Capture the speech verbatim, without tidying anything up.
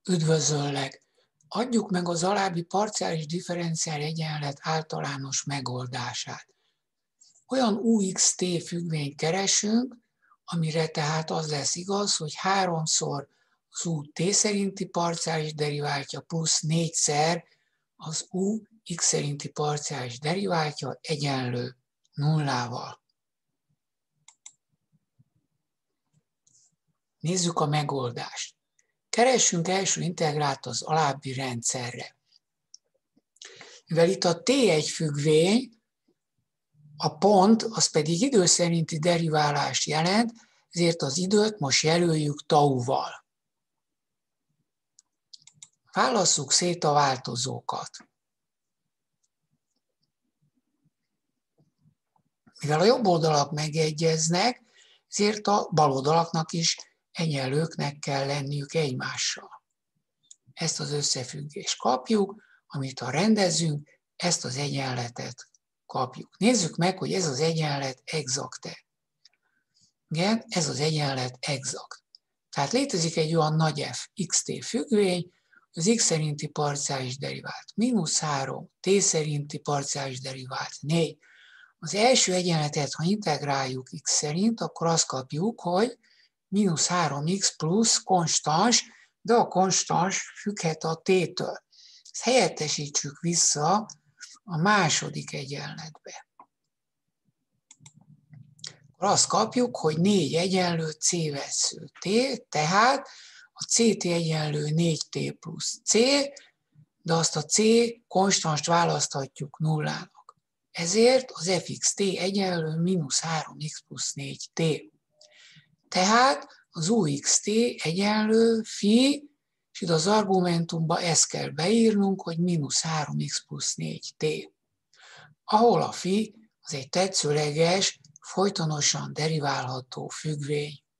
Üdvözöllek! Adjuk meg az alábbi parciális differenciál egyenlet általános megoldását. Olyan u x t függvényt keresünk, amire tehát az lesz igaz, hogy háromszor az u t szerinti parciális deriváltja plusz négyszer az u x szerinti parciális deriváltja egyenlő nullával. Nézzük a megoldást. Keressünk első integrált az alábbi rendszerre. Mivel itt a t egy függvény, a pont, az pedig idő szerinti deriválást jelent, ezért az időt most jelöljük tauval. Válasszuk szét a változókat. Mivel a jobb oldalak megegyeznek, ezért a bal oldalaknak is egyenlőknek kell lenniük egymással. Ezt az összefüggést kapjuk, amit ha rendezünk, ezt az egyenletet kapjuk. Nézzük meg, hogy ez az egyenlet exakt-e. Igen, ez az egyenlet exakt. Tehát létezik egy olyan nagy F xt függvény, az x szerinti parciális derivált mínusz három, t szerinti parciális derivált négy. Az első egyenletet, ha integráljuk x szerint, akkor azt kapjuk, hogy mínusz három x plusz konstans, de a konstans függhet a t-től. Ezt helyettesítsük vissza a második egyenletbe. Akkor azt kapjuk, hogy négy egyenlő c vessző t, tehát a ct egyenlő négy t plusz c, de azt a c konstanst választhatjuk nullának. Ezért az fxt egyenlő mínusz három x plusz négy t. Tehát az uxt egyenlő phi, és ide az argumentumba ezt kell beírnunk, hogy mínusz három x plusz négy t. Ahol a phi az egy tetszőleges, folytonosan deriválható függvény.